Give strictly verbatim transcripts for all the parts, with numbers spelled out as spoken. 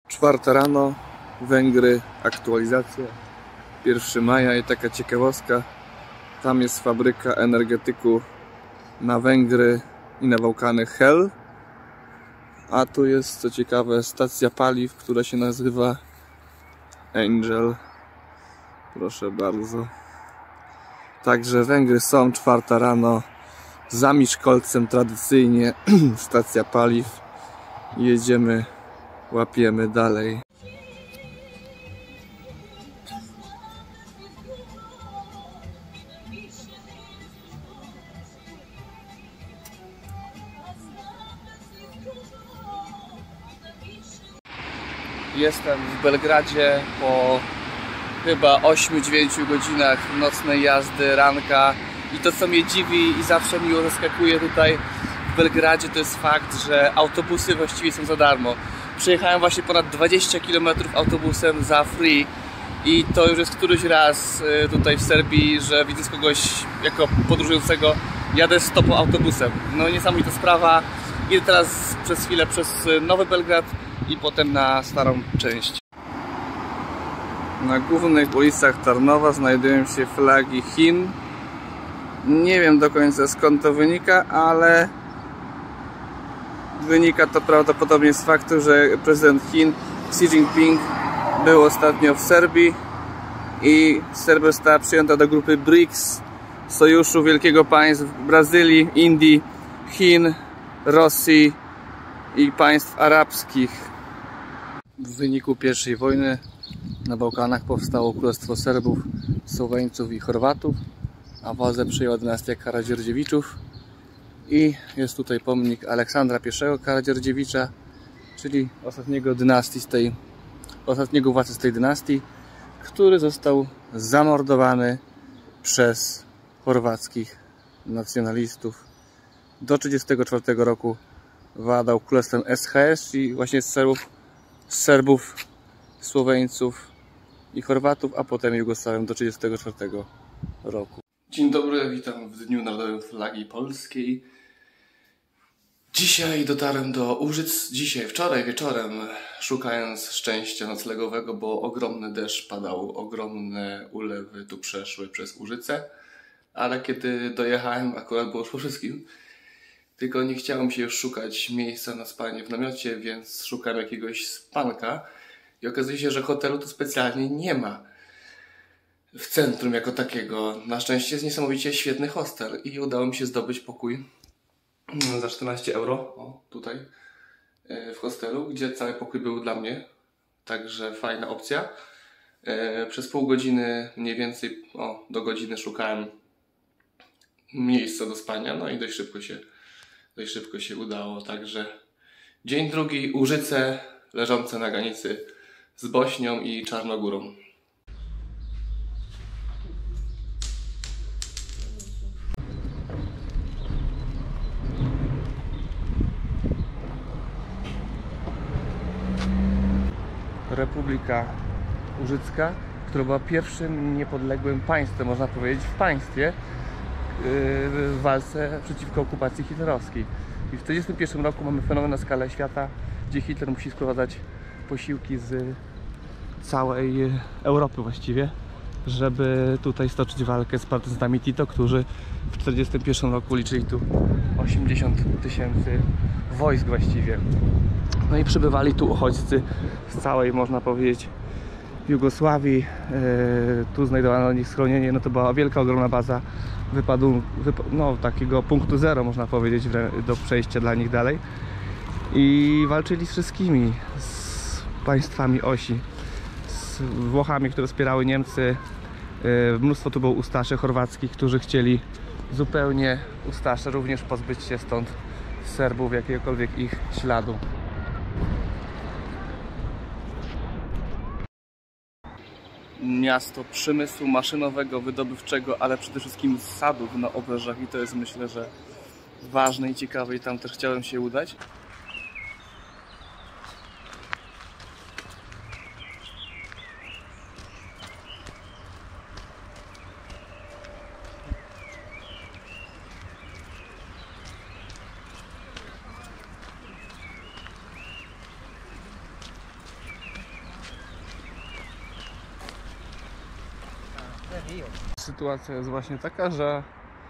Czwarta rano, Węgry, aktualizacja, pierwszego maja i taka ciekawostka, tam jest fabryka energetyku na Węgry i na Bałkany Hel, a tu jest, co ciekawe, stacja paliw, która się nazywa Angel. Proszę bardzo. Także Węgry są, czwarta rano, za Miskolcem tradycyjnie stacja paliw. Jedziemy, łapiemy dalej. Jestem w Belgradzie po chyba ośmiu dziewięciu godzinach nocnej jazdy, ranka. I to, co mnie dziwi i zawsze miło zaskakuje tutaj w Belgradzie, to jest fakt, że autobusy właściwie są za darmo. Przejechałem właśnie ponad dwadzieścia kilometrów autobusem za free i to już jest któryś raz tutaj w Serbii, że widzę kogoś jako podróżującego, jadę stopą autobusem. No niesamowita sprawa. Idę teraz przez chwilę przez Nowy Belgrad i potem na starą część. Na głównych ulicach Tarnowa znajdują się flagi Chin. Nie wiem do końca, skąd to wynika, ale wynika to prawdopodobnie z faktu, że prezydent Chin Xi Jinping był ostatnio w Serbii i Serbia została przyjęta do grupy briks, sojuszu wielkiego państw Brazylii, Indii, Chin, Rosji i państw arabskich. W wyniku pierwszej wojny na Bałkanach powstało Królestwo Serbów, Słoweńców i Chorwatów, a władzę przejęła dynastia Karadziordziewiczów i jest tutaj pomnik Aleksandra pierwszego Karadziordziewicza, czyli ostatniego dynastii z tej, ostatniego władcy z tej dynastii, który został zamordowany przez chorwackich nacjonalistów. Do tysiąc dziewięćset trzydziestego czwartego roku władał królestwem S H S, czyli właśnie z Serbów, Serbów, Słoweńców i Chorwatów, a potem Jugosławią do tysiąc dziewięćset trzydziestego czwartego roku. Dzień dobry, witam w Dniu Narodowym Flagi Polskiej. Dzisiaj dotarłem do Łużyc, dzisiaj, wczoraj wieczorem, szukając szczęścia noclegowego, bo ogromny deszcz padał, ogromne ulewy tu przeszły przez Łużyce, ale kiedy dojechałem, akurat było już po wszystkim, tylko nie chciałem się już szukać miejsca na spanie w namiocie, więc szukam jakiegoś spanka i okazuje się, że hotelu tu specjalnie nie ma w centrum jako takiego. Na szczęście jest niesamowicie świetny hostel i udało mi się zdobyć pokój za czternaście euro, o, tutaj w hostelu, gdzie cały pokój był dla mnie, także fajna opcja. Przez pół godziny mniej więcej, o, do godziny szukałem miejsca do spania, no i dość szybko się, dość szybko się udało, także dzień drugi, Łużyce leżące na granicy z Bośnią i Czarnogórą. Republika Łużycka, która była pierwszym niepodległym państwem, można powiedzieć, w państwie w walce przeciwko okupacji hitlerowskiej. I w tysiąc dziewięćset czterdziestym pierwszym roku mamy fenomen na skalę świata, gdzie Hitler musi sprowadzać posiłki z całej Europy właściwie, żeby tutaj stoczyć walkę z partyzantami Tito, którzy w tysiąc dziewięćset czterdziestym pierwszym roku liczyli tu osiemdziesiąt tysięcy wojsk właściwie. No i przybywali tu uchodźcy z całej, można powiedzieć, Jugosławii. Tu znajdowano dla nich schronienie. No to była wielka, ogromna baza wypadu, wypa no, takiego punktu zero, można powiedzieć, do przejścia dla nich dalej. I walczyli z wszystkimi, z państwami osi, z Włochami, które wspierały Niemcy. Mnóstwo tu było ustaszy chorwackich, którzy chcieli zupełnie, ustasze również, pozbyć się stąd Serbów, jakiegokolwiek ich śladu. Miasto przemysłu maszynowego, wydobywczego, ale przede wszystkim sadów na obrzeżach i to jest, myślę, że ważne i ciekawe i tam też chciałem się udać. Sytuacja jest właśnie taka, że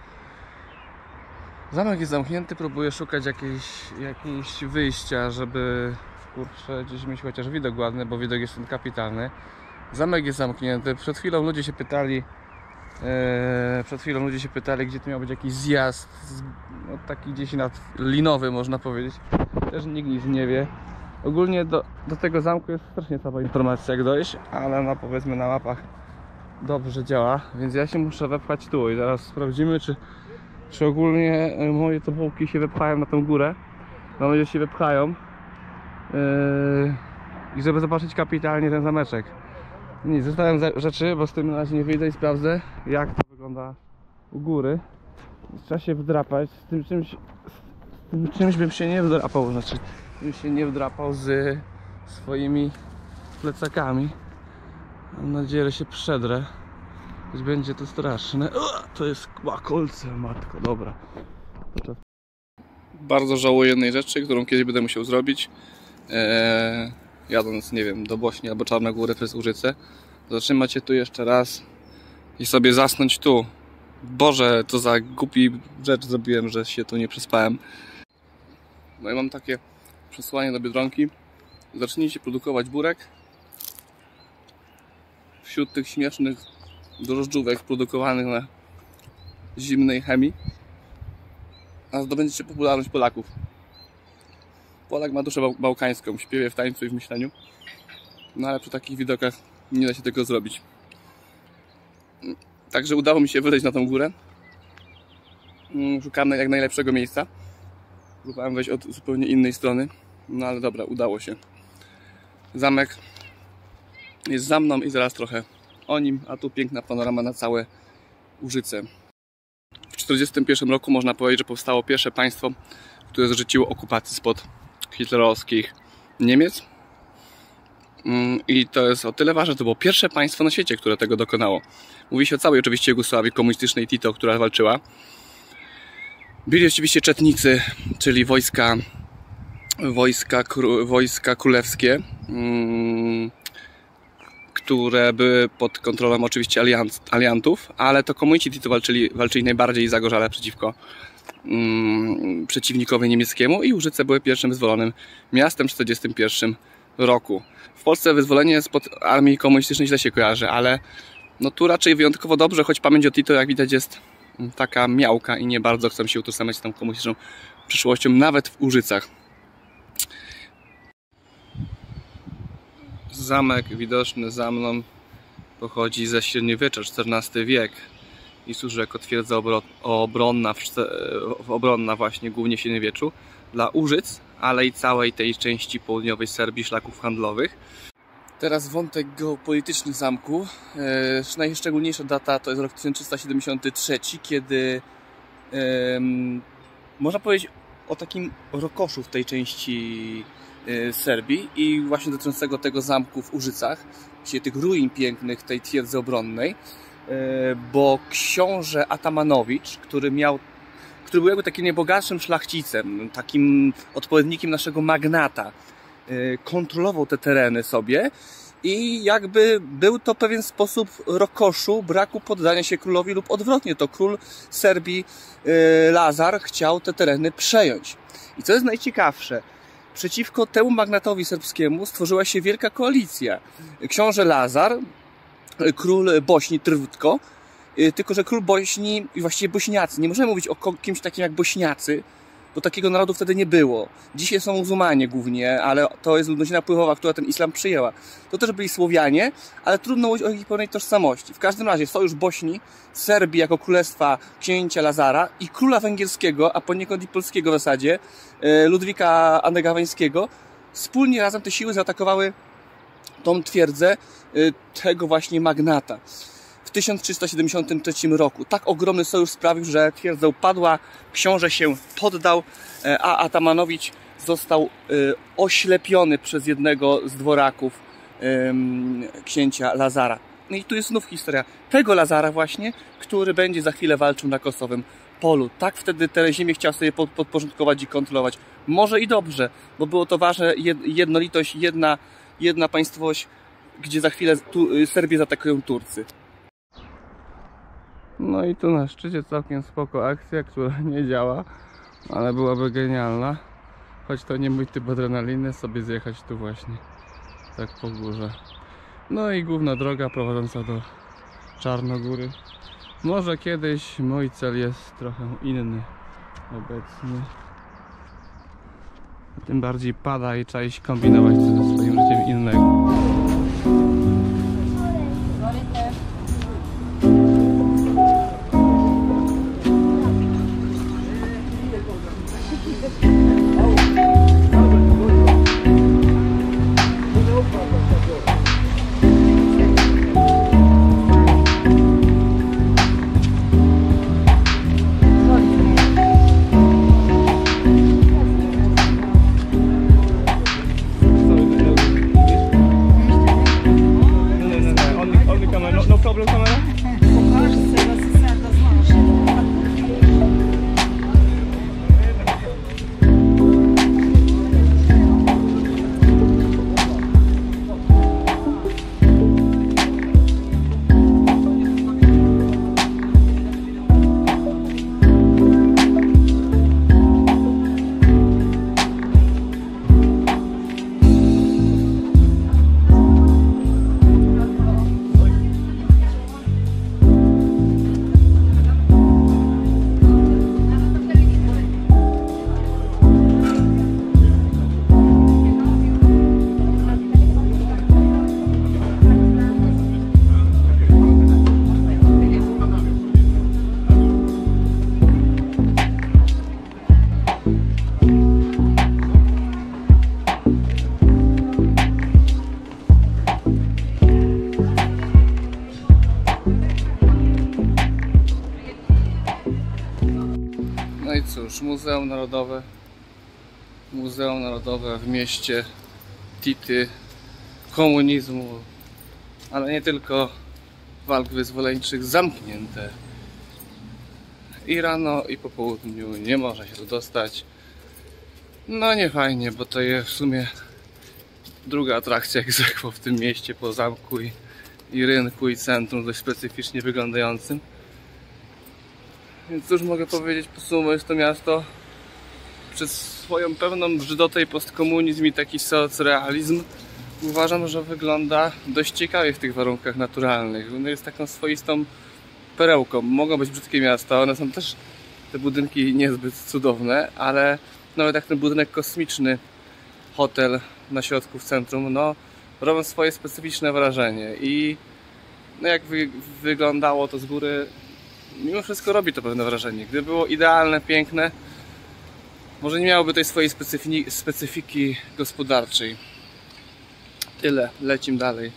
zamek jest zamknięty, próbuję szukać jakiejś, jakiejś wyjścia, żeby kurczę, gdzieś mieć chociaż widok ładny, bo widok jest kapitalny. Zamek jest zamknięty. Przed chwilą ludzie się pytali, e, przed chwilą ludzie się pytali, gdzie tu miał być jakiś zjazd, no, taki gdzieś nad linowy, można powiedzieć. Też nikt nic nie wie. Ogólnie do, do tego zamku jest strasznie słaba informacja, jak dojść, ale no powiedzmy na mapach dobrze działa, więc ja się muszę wepchać tu i zaraz sprawdzimy, czy, czy ogólnie moje topołki się wepchają na tą górę. Mam nadzieję, że się wepchają. Yy, I żeby zobaczyć kapitalnie ten zameczek. Nic, zostawiam rzeczy, bo z tym na razie nie wyjdę i sprawdzę, jak to wygląda u góry. Trzeba się wdrapać. Z tym czymś, z tym czymś bym się nie wdrapał, znaczy bym się nie wdrapał z swoimi plecakami. Mam nadzieję, że się przedrę. Choć będzie to straszne. O, to jest kolce, matko, dobra. Bardzo żałuję jednej rzeczy, którą kiedyś będę musiał zrobić. Eee, jadąc, nie wiem, do Bośni albo Czarnogóry przez Łużyce. Zatrzymać się tu jeszcze raz i sobie zasnąć tu. Boże, co za głupi rzecz zrobiłem, że się tu nie przespałem. No i mam takie przesłanie do Biedronki. Zacznijcie produkować burek. Wśród tych śmiesznych drożdżówek produkowanych na zimnej chemii, a zdobędziecie popularność Polaków. Polak ma duszę bałkańską, w śpiewie, w tańcu i w myśleniu. No ale przy takich widokach nie da się tego zrobić. Także udało mi się wyleć na tą górę. Szukamy jak najlepszego miejsca. Próbowałem wejść od zupełnie innej strony. No ale dobra, udało się. Zamek jest za mną i zaraz trochę o nim, a tu piękna panorama na całe Łużyce. W tysiąc dziewięćset czterdziestym pierwszym roku można powiedzieć, że powstało pierwsze państwo, które zrzuciło okupacji spod hitlerowskich Niemiec. I to jest o tyle ważne, to było pierwsze państwo na świecie, które tego dokonało. Mówi się o całej oczywiście Jugosławii komunistycznej, Tito, która walczyła. Byli oczywiście czetnicy, czyli wojska, wojska, wojska królewskie, które były pod kontrolą oczywiście aliant, aliantów, ale to komuniści Tito walczyli, walczyli najbardziej zagorzale przeciwko um, przeciwnikowi niemieckiemu i Łużyce były pierwszym wyzwolonym miastem w tysiąc dziewięćset czterdziestym pierwszym roku. W Polsce wyzwolenie spod armii komunistycznej źle się kojarzy, ale no tu raczej wyjątkowo dobrze, choć pamięć o Tito, jak widać, jest taka miałka i nie bardzo chcą się utożsamiać z tą komunistyczną przyszłością, nawet w Łużycach. Zamek widoczny za mną pochodzi ze średniowiecza, czternasty wiek i służy jako twierdza obronna, w, obronna właśnie głównie w średniowieczu dla Łużyc, ale i całej tej części południowej Serbii, szlaków handlowych. Teraz wątek geopolityczny zamku. E, najszczególniejsza data to jest rok tysiąc trzysta siedemdziesiąty trzeci, kiedy e, można powiedzieć o takim rokoszu w tej części Serbii i właśnie dotyczącego tego zamku w Łużycach, czyli tych ruin pięknych tej twierdzy obronnej, bo książę Atamanowicz, który miał, który był jakby takim najbogatszym szlachcicem, takim odpowiednikiem naszego magnata, kontrolował te tereny sobie i jakby był to pewien sposób rokoszu, braku poddania się królowi lub odwrotnie, to król Serbii Lazar chciał te tereny przejąć. I co jest najciekawsze, przeciwko temu magnatowi serbskiemu stworzyła się wielka koalicja. Książę Lazar, król Bośni Trwtko, tylko że król Bośni i właściwie Bośniacy. Nie możemy mówić o kimś takim jak Bośniacy, bo takiego narodu wtedy nie było. Dzisiaj są muzułmanie głównie, ale to jest ludność napływowa, która ten islam przyjęła. To też byli Słowianie, ale trudno mówić o ich pełnej tożsamości. W każdym razie sojusz Bośni, Serbii jako królestwa księcia Lazara i króla węgierskiego, a poniekąd i polskiego w zasadzie, Ludwika Andegaweńskiego, wspólnie razem te siły zaatakowały tą twierdzę tego właśnie magnata. W tysiąc trzysta siedemdziesiątym trzecim roku. Tak ogromny sojusz sprawił, że twierdza upadła, książę się poddał, a Atamanowicz został oślepiony przez jednego z dworaków księcia Lazara. No i tu jest znów historia tego Lazara właśnie, który będzie za chwilę walczył na Kosowym Polu. Tak wtedy tę ziemię chciał sobie podporządkować i kontrolować. Może i dobrze, bo było to ważne, jednolitość, jedna, jedna państwowość, gdzie za chwilę tu Serbię zaatakują Turcy. No i tu na szczycie całkiem spoko akcja, która nie działa, ale byłaby genialna. Choć to nie mój typ adrenaliny, sobie zjechać tu właśnie, tak po górze. No i główna droga prowadząca do Czarnogóry. Może kiedyś mój cel jest trochę inny obecnie. Tym bardziej pada i trzeba iść kombinować ze swoim życiem innego. No i cóż, Muzeum Narodowe Muzeum Narodowe w mieście Tity, komunizmu, ale nie tylko, walk wyzwoleńczych zamknięte. I rano i po południu nie można się tu dostać. No nie fajnie, bo to jest w sumie druga atrakcja egzekwo w tym mieście po zamku i, i rynku i centrum dość specyficznie wyglądającym. Więc cóż mogę powiedzieć, podsumowując to miasto, przez swoją pewną brzydotę i postkomunizm i taki socrealizm uważam, że wygląda dość ciekawie w tych warunkach naturalnych. Ono jest taką swoistą perełką. Mogą być brzydkie miasta, one są też, te budynki niezbyt cudowne, ale nawet jak ten budynek kosmiczny, hotel na środku w centrum, no robią swoje specyficzne wrażenie i no jak wy, wyglądało to z góry, mimo wszystko robi to pewne wrażenie. Gdyby było idealne, piękne, może nie miałoby tej swojej specyfiki, specyfiki gospodarczej. Tyle, lecimy dalej.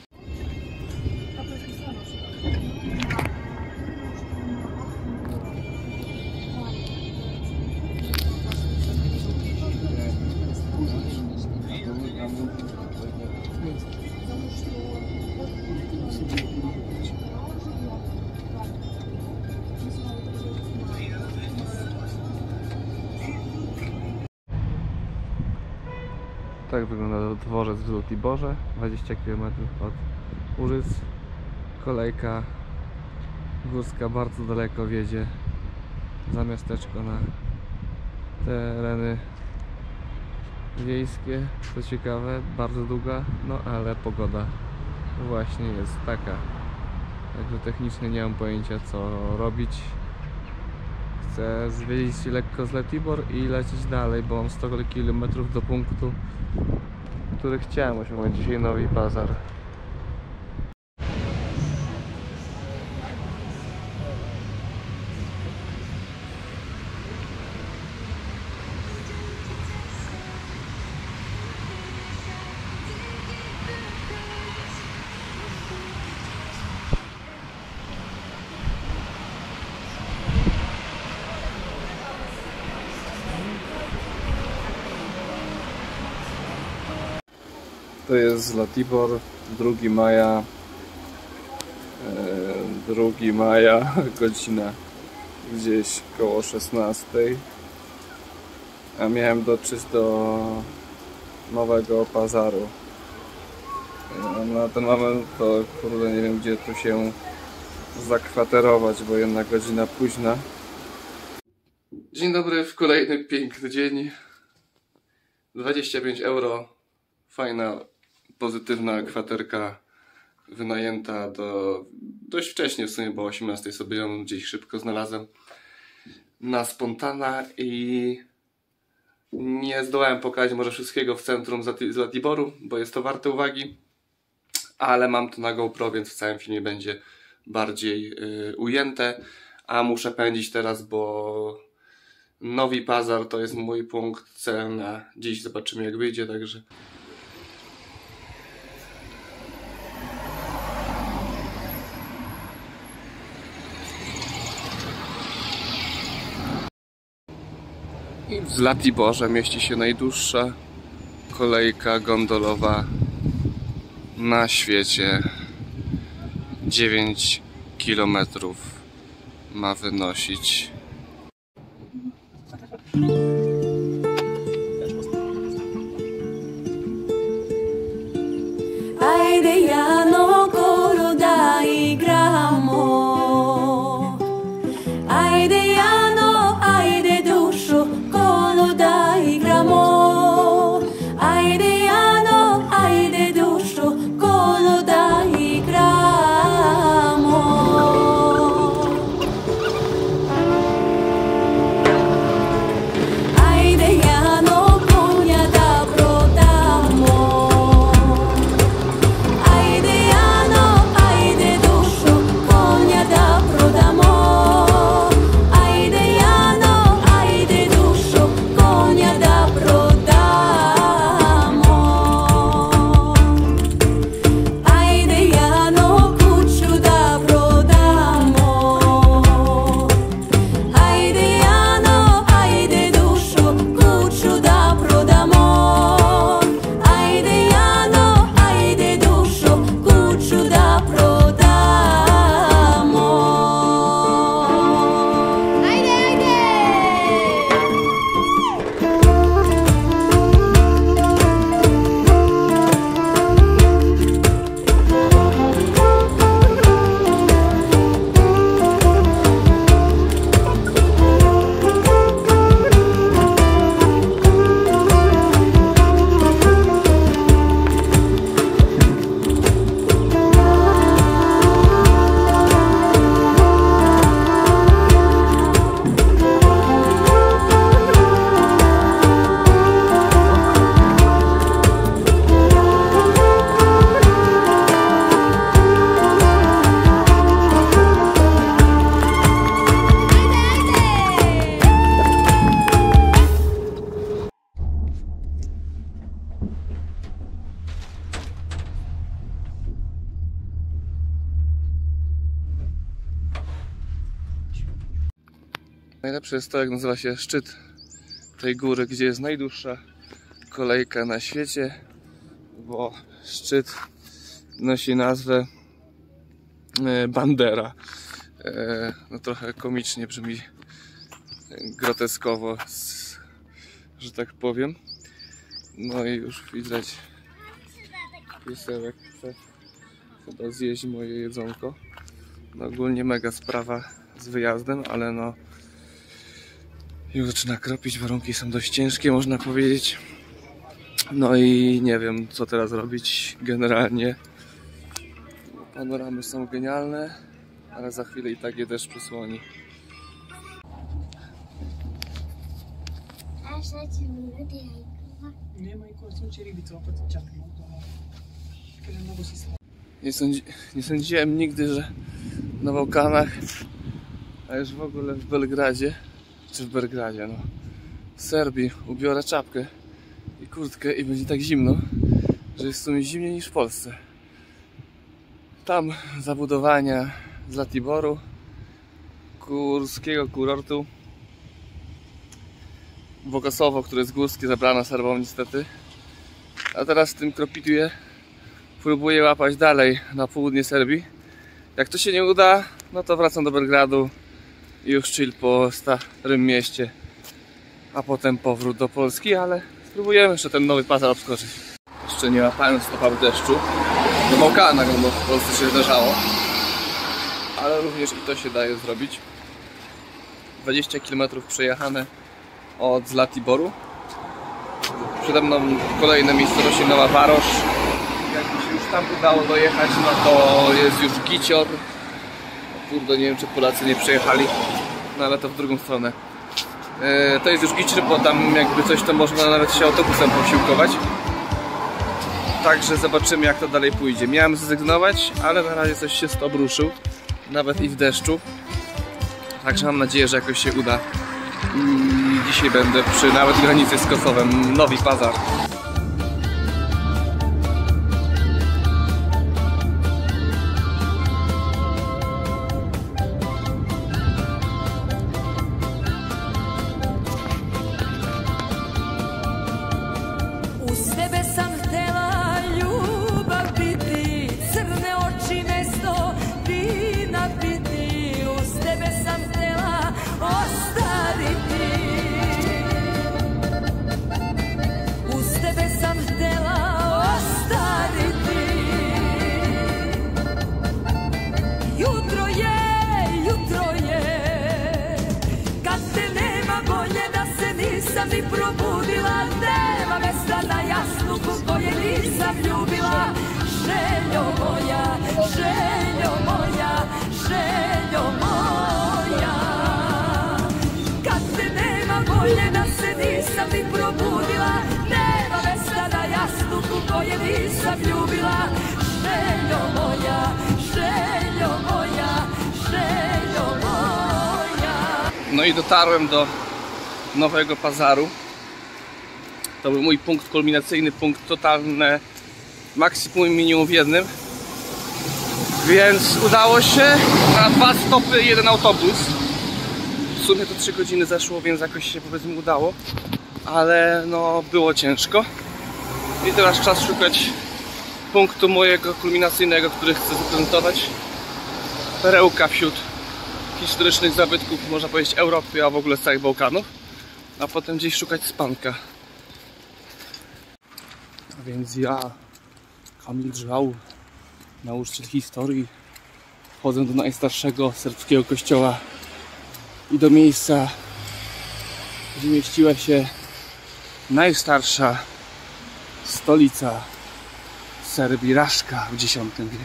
Tak wygląda dworzec w Złotiborze, dwadzieścia kilometrów od Łużyc. Kolejka górska bardzo daleko wiedzie za miasteczko na tereny wiejskie. Co ciekawe, bardzo długa, no ale pogoda właśnie jest taka. Także technicznie nie mam pojęcia, co robić. Chcę zwiedzić lekko Złotibor i lecieć dalej, bo mam sto kilometrów do punktu, który chciałem osiągnąć dzisiaj, Nowy Pazar. To jest Złotibor, drugiego maja, drugiego maja, godzina gdzieś koło szesnastej, a miałem dotrzeć do Nowego Pazaru. Na ten moment to kurde nie wiem, gdzie tu się zakwaterować, bo jednak godzina późna. Dzień dobry, w kolejny piękny dzień. dwadzieścia pięć euro. Fajna, pozytywna kwaterka wynajęta do dość wcześnie, w sumie, bo o osiemnastej sobie ją gdzieś szybko znalazłem na spontana i nie zdołałem pokazać może wszystkiego w centrum Zlatiboru, bo jest to warte uwagi, ale mam to na GoPro, więc w całym filmie będzie bardziej yy, ujęte, a muszę pędzić teraz, bo Nowy Pazar to jest mój punkt C na dziś, zobaczymy jak wyjdzie, także i w Zlatiborze mieści się najdłuższa kolejka gondolowa na świecie. dziewięć kilometrów ma wynosić. Najlepsze jest to, jak nazywa się szczyt tej góry, gdzie jest najdłuższa kolejka na świecie, bo szczyt nosi nazwę Bandera. No trochę komicznie brzmi, groteskowo, że tak powiem. No i już widać, piesek chce chyba zjeść moje jedzonko. No ogólnie mega sprawa z wyjazdem, ale no już zaczyna kropić, warunki są dość ciężkie, można powiedzieć. No i nie wiem, co teraz robić generalnie. Panoramy są genialne, ale za chwilę i tak je deszcz przysłoni. Nie, sądzi, nie sądziłem nigdy, że na Bałkanach, a już w ogóle w Belgradzie, czy w Belgradzie, no, w Serbii ubiorę czapkę i kurtkę i będzie tak zimno, że jest w sumie zimniej niż w Polsce. Tam zabudowania Zlatiboru, górskiego kurortu, Bogosowo, które jest górskie, zabrano Serbom niestety. A teraz w tym Kropiduje próbuję łapać dalej na południe Serbii. Jak to się nie uda, no to wracam do Belgradu i już chill po starym mieście, a potem powrót do Polski, ale spróbujemy jeszcze ten Nowy Pazar obskoczyć. Jeszcze nie łapałem stopami deszczu na Bałkanach, no bo w Polsce się zdarzało, ale również i to się daje zrobić. dwadzieścia kilometrów przejechane od Zlatiboru. Przede mną kolejne miejscowości Nowa Varoš. Jakby się już tam udało dojechać, no to jest już Gicior. Kurde, nie wiem, czy Polacy nie przejechali, no ale to w drugą stronę. Yy, to jest już Gicior, bo tam jakby coś, to można nawet się autobusem posiłkować. Także zobaczymy, jak to dalej pójdzie. Miałem zrezygnować, ale na razie coś się z to obruszył, nawet i w deszczu. Także mam nadzieję, że jakoś się uda. I dzisiaj będę przy nawet granicy z Kosowem, Novi Pazar. Mi probudila, nema mesta na jasluku koje nisam ljubila. Željo moja, željo moja, željo moja. Kad te nema volje da se nisam ni probudila, nema mesta na jasluku koje nisam ljubila. Željo moja, željo moja, željo moja. No i dotarłem do Nowego Pazaru. To był mój punkt kulminacyjny, punkt totalne maksimum i minimum w jednym. Więc udało się na dwa stopy, jeden autobus. W sumie to trzy godziny zeszło, więc jakoś się powiedzmy udało. Ale no było ciężko. I teraz czas szukać punktu mojego kulminacyjnego, który chcę zaprezentować. Perełka wśród historycznych zabytków, można powiedzieć, Europy, a w ogóle z całych Bałkanów. A potem gdzieś szukać spanka. A więc ja, Kamil Żał, nauczyciel historii, wchodzę do najstarszego serbskiego kościoła i do miejsca, gdzie mieściła się najstarsza stolica Serbii, Raška, w dziesiątym wieku.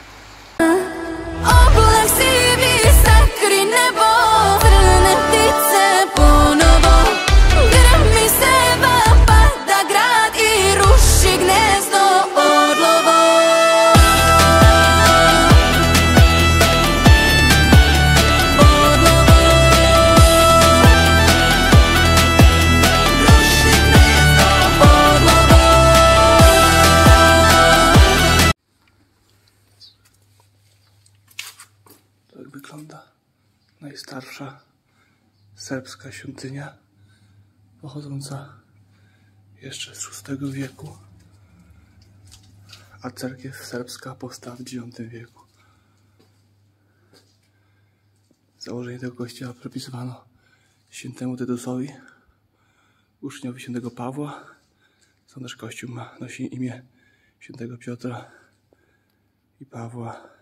Tak wygląda najstarsza serbska świątynia, pochodząca jeszcze z szóstego wieku, a cerkiew serbska powstała w dziewiątym wieku. Założenie tego kościoła przypisywano świętemu Tytusowi, uczniowi świętego Pawła. Stąd też kościół ma, nosi imię świętego Piotra i Pawła.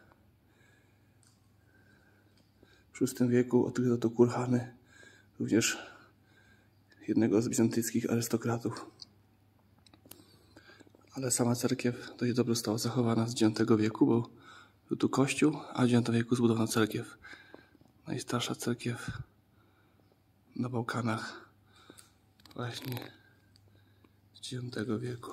W szóstym wieku odkryto tu kurhany, również jednego z bizantyjskich arystokratów. Ale sama cerkiew dość dobrze została zachowana z dziewiątego wieku, bo był tu kościół, a w dziewiątym wieku zbudowano cerkiew. Najstarsza cerkiew na Bałkanach właśnie z dziewiątego wieku.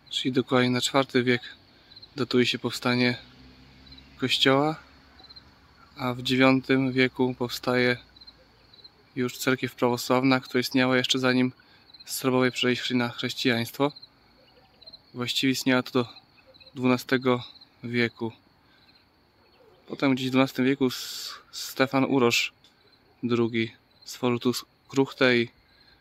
czyli dokładnie na czwarty wiek datuje się powstanie kościoła, a w dziewiątym wieku powstaje już cerkiew prawosławna, która istniała jeszcze zanim Serbowie przeszli na chrześcijaństwo. Właściwie istniała to do dwunastego wieku. Potem gdzieś w dwunastym wieku Stefan Urosz drugi stworzył tu kruchtę i,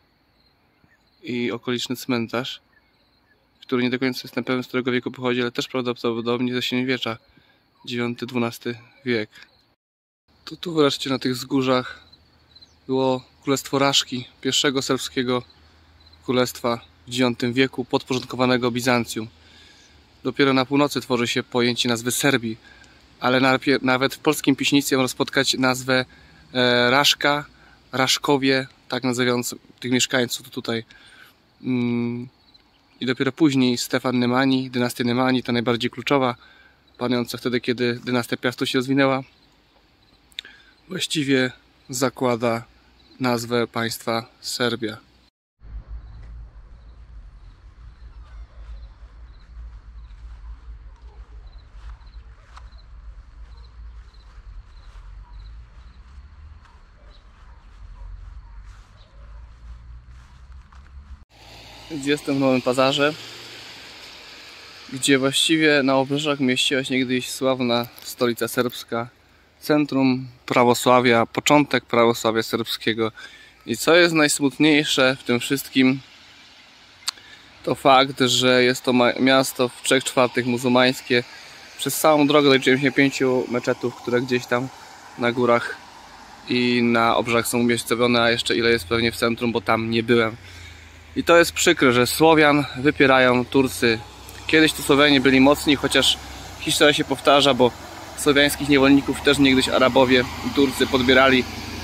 i okoliczny cmentarz, który nie do końca jestem pewien, z którego wieku pochodzi, ale też prawdopodobnie ze średniowiecza, dziewiąty dwunasty wiek. To tu wreszcie na tych wzgórzach było królestwo Raszki, pierwszego serbskiego królestwa w dziewiątym wieku, podporządkowanego Bizancjum. Dopiero na północy tworzy się pojęcie nazwy Serbii, ale nawet w polskim piśnictwie można spotkać nazwę e, Raszka, Raszkowie, tak nazywając tych mieszkańców tutaj. Mm. I dopiero później Stefan Nemani, dynastia Nemani, ta najbardziej kluczowa, panująca wtedy, kiedy dynastia Piastów się rozwinęła, właściwie zakłada nazwę państwa Serbia. Więc jestem w Nowym Pazarze, gdzie właściwie na obrzeżach mieściła się niegdyś sławna stolica serbska, centrum prawosławia, początek prawosławia serbskiego. I co jest najsmutniejsze w tym wszystkim, to fakt, że jest to miasto w trzech czwartych muzułmańskie. Przez całą drogę doliczyłem się pięciu meczetów, które gdzieś tam na górach i na obrzeżach są umiejscowione, a jeszcze ile jest pewnie w centrum, bo tam nie byłem. I to jest przykre, że Słowian wypierają Turcy. Kiedyś tu Słowianie byli mocni, chociaż historia się powtarza, bo słowiańskich niewolników też niegdyś Arabowie i Turcy podbierali.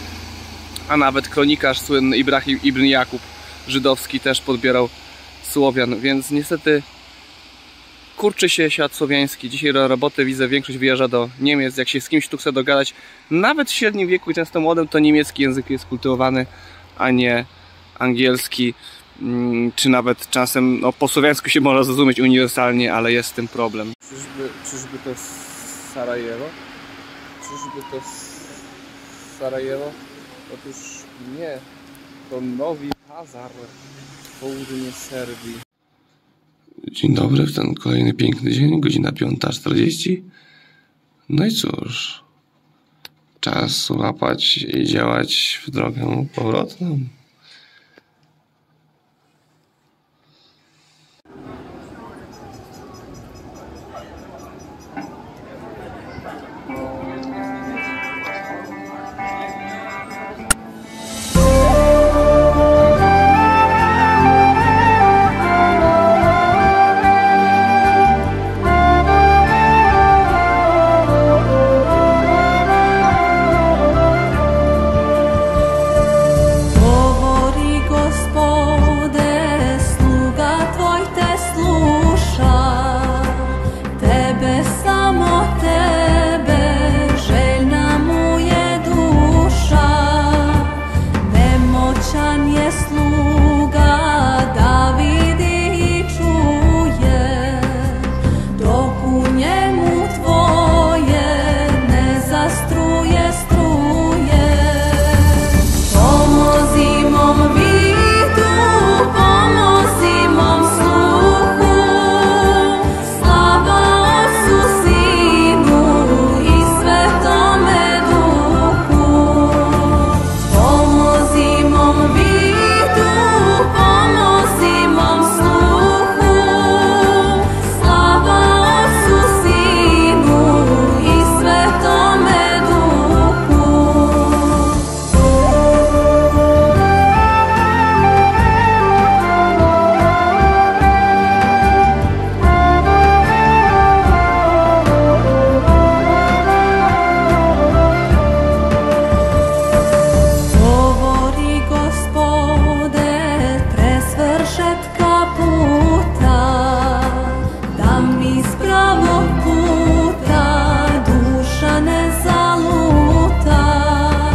A nawet kronikarz słynny Ibrahim ibn Jakub żydowski też podbierał Słowian. Więc niestety kurczy się świat słowiański. Dzisiaj do roboty widzę, większość wyjeżdża do Niemiec. Jak się z kimś tu chce dogadać, nawet w średnim wieku i często młodym, to niemiecki język jest kultywowany, a nie angielski. Czy nawet czasem no, po słowiańsku się można zrozumieć uniwersalnie, ale jest z tym problem. Czyżby, czyżby to Sarajewo? Czyżby to Sarajewo? Otóż nie. To Nowy Pazar, południe Serbii. Dzień dobry, w ten kolejny piękny dzień, godzina piąta czterdzieści. No i cóż, czas łapać i działać w drogę powrotną.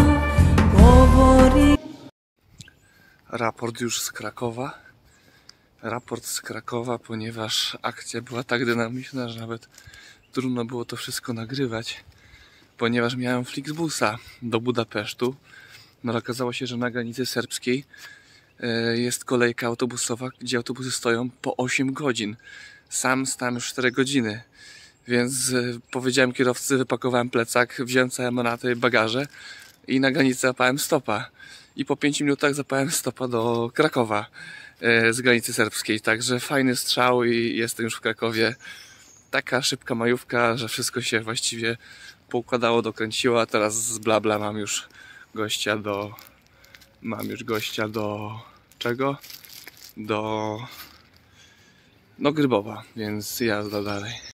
Raport już z Krakowa. raport z Krakowa, ponieważ akcja była tak dynamiczna, że nawet trudno było to wszystko nagrywać, ponieważ miałem Flixbusa do Budapesztu. No ale okazało się, że na granicy serbskiej jest kolejka autobusowa, gdzie autobusy stoją po osiem godzin. Sam stałem już cztery godziny. Więc powiedziałem kierowcy, wypakowałem plecak, wziąłem całe manaty, bagaże i na granicy zapałem stopa. I po pięciu minutach zapałem stopa do Krakowa z granicy serbskiej. Także fajny strzał i jestem już w Krakowie. Taka szybka majówka, że wszystko się właściwie poukładało, dokręciło, a teraz z bla bla mam już gościa do... Mam już gościa do... czego? Do... no Grybowa, więc jazda dalej.